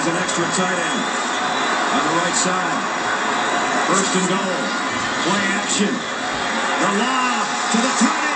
has an extra tight end on the right side. First and goal. Play action. The lob to the tight end.